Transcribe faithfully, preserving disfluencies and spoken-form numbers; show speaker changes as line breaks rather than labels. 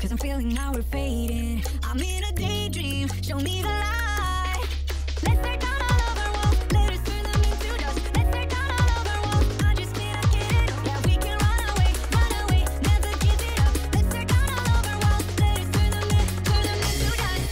Cause I'm feeling now we're fading. I'm in a daydream, show me the light. Let's tear down all of our walls, let us turn them into dust. Let's tear down all of our walls, I just can't get it up. Yeah, we can run away, run away, never give it up. Let's tear down all of our walls, let us turn them in, turn them into dust.